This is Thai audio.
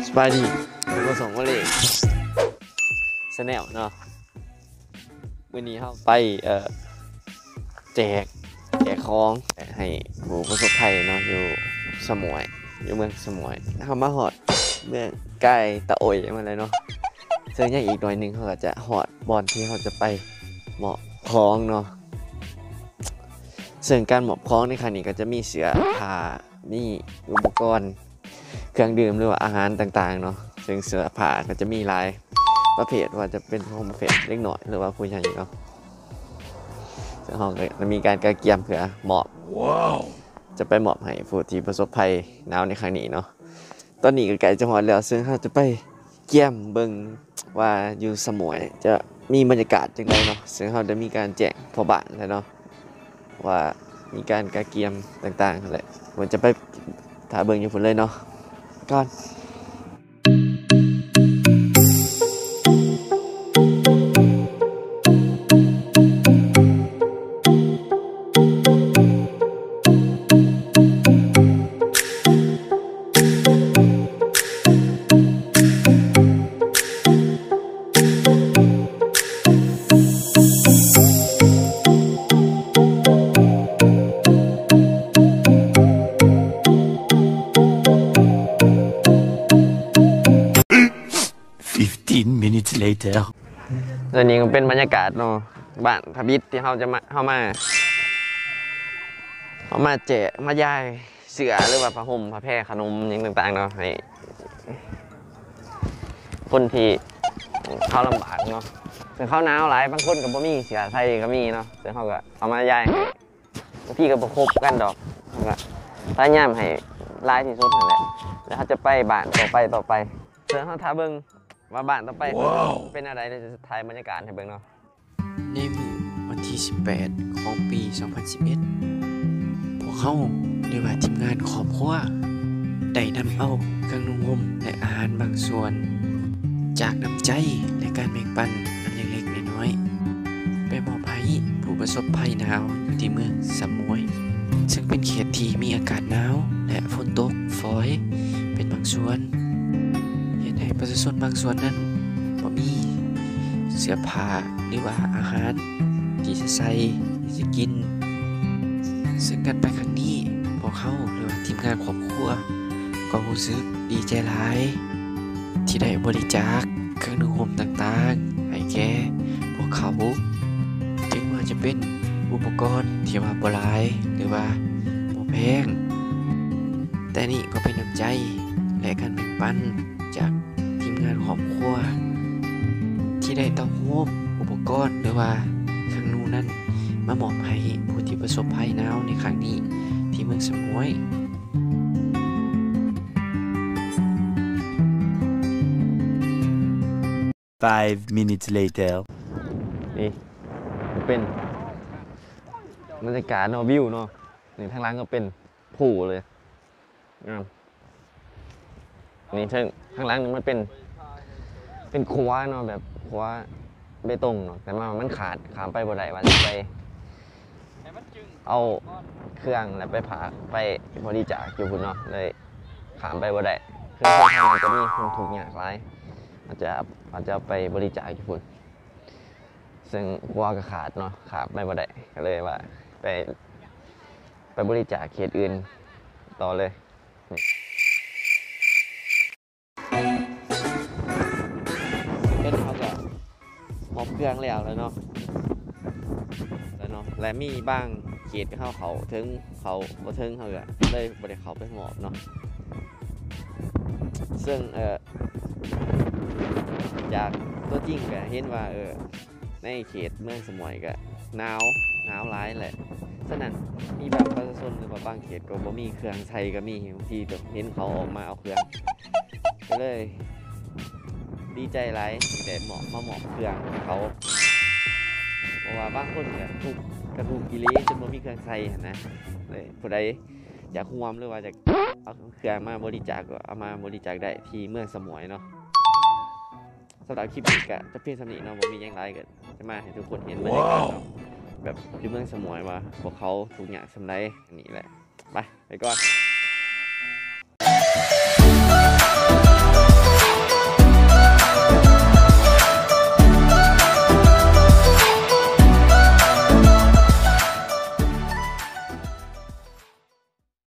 สบายดีผมก็ส่งมาเลยสแนลเนาะวันนี้เขาไปแจกของให้ผู้ประสบภัยเนาะอยู่สมวยอยู่เมืองสมวยเขามาหอดเมืองใกล้ตะโอยมาเลยเนาะซึ่งอย่างอีกหน่อยหนึ่งเขาก็จะหอดบอลที่เขาจะไปหมอบคล้องเนาะซึ่งการหมอบคล้องในครั้งนี้ก็จะมีเสือผ้ามีอุปกรณ์เครื่องดื่มหรือว่าอาหารต่างๆเนาะซึ่งเสือผ้าก็จะมีหลายประเภทว่าจะเป็นของประเภทเล็กหน่อยหรือว่าผู้ใหญ่เนาะซึ่งเขาก็มีการกระเกียมเผื่อหมอบจะไปหมอบให้ผู้ที่ประสบภัยหนาวในครั้งนี้เนาะตอนนี้ก็ใกล้จะหอดแล้วซึ่งเขาจะไปเกี่ยมเบิ่งว่าอยู่สมวยจะมีบรรยากาศจังไดเนาะซึ่งเขาจะมีการแจ้งพ่อบ้านแล้วเนาะว่ามีการกระเกียมต่างๆอะไรมันจะไปถ่ายเบิ่งอยู่พุ่นเลยเนาะก่อน minutes later ตอนนี้ก็เป็นบรรยากาศเนาะบ้านพระบิดที่เขาจะมาเข้ามาแจกมาย่ายเสือหรือว่าผ้าห่มผ้าแพร่ขนมอย่างต่างๆเนาะให้คนที่เขาลำบากเนาะซึ่งเขาหนาวหลายบางคนกับบ่มีเสือไทยก็มีเนาะซึ่งเขาก็เอามาย่ายให้บางทีก็บ่ครบกันดอกก็พยายามให้ลายที่สุดนั่นแหละแล้วเขาจะไปบ้านต่อไปซึ่งเขาท้าเบิ่งว่าบ้านต่อไปเป็นอะไรในสุดท้ายบรรยากาศให้เบิ่งเนาะในมื้อวันที่18ของปี2011พวกเขาเรียกว่าทีมงานครอบครัวได้นำเอาเครื่องนุ่งห่มและอาหารบางส่วนจากน้ำใจและการแบ่งปันอันเล็กๆน้อยๆไปมอบให้ผู้ประสบภัยหนาวอยู่ที่เมืองสมวยซึ่งเป็นเขตที่มีอากาศหนาวและฝนตกฝอยเป็นบางส่วนให้ประชาชนบางส่วนนั้นบ่มีเสื้อผ้าหรือว่าอาหารที่จะใส่ที่จะกินซึ่งกันไปครั้งนี้พวกเขาหรือว่าทีมงานครอบครัวก็รู้สึกดีใจหลายที่ได้บริจาคเครื่องนุ่งห่มต่างๆให้แก่พวกเขาถึงว่าจะเป็นอุปกรณ์ที่ว่าบ่หลายหรือว่าบ่แพงแต่นี่ก็เป็นน้ำใจและการแบ่งปันจากทีมงานครอบครัวที่ได้ต้องโฮมอุปกรณ์หรือว่าเครื่องนุ่งนั้นมามอบให้ผู้ที่ประสบภัยหนาวในครั้งนี้ที่เมืองสมวย 5 minutes later นี่เป็นบรรยากาศเนาะวิวเนาะนี่ทางหลังก็เป็นผู้เลยนี่ข้างหลังมันเป็นครัวเนาะแบบครัวเบตงเนาะแต่มันขาดขามไปบ่ได้ว่าจะไปเอาเครื่องแล้วไปผ่าไปบริจาคอยู่พุ่นเนาะเลยขามไปบ่ได้เครื่องทางมันจะมีคนถูกอย่างไรอาจจะไปบริจาคอยู่พุ่นซึ่งครัวก็ขาดเนาะขาดไปบ่ได้ก็เลยว่าไปบริจาคเขตอื่นต่อเลยเป็นเขาก็มอบเครื่องแล้วเนาะและมีบางเขตเขาถึงเขาบ่ถึงเขาก็เลยบ่ได้เขาไปหมอบเนาะซึ่งจากตัวจริงก็เห็นว่าในเขตเมืองสมวยก็หนาวร้ายแหละฉะนั้นมีบางประชาชนหรือว่าบางเขตก็บ่มีเครื่องใช้ก็มีบางทีแบบเห็นเขาออกมาเอาเครื่องก็เลยดีใจหลายที่ได้มาหมอบเครื่องให้เขาเพราะว่าบางคนเนี่ยถูกกิเลสจนบ่มีเครื่องใช้นะเลยผู้ใดอยากร่วมหรือว่าจะเอาเครื่องมาบริจาคก็เอามาบริจาคได้ที่เมืองสมวยเนาะสำหรับคลิปนี้ก็จะเพียงเท่านี้เนาะบ่มีอย่างไรก็จะมาให้ทุกคนเห็นบรรยากาศเนาะแบบที่เมืองสมวยว่าพวกเขาถูกอย่างสำไรอันนี้แหละไปก่อน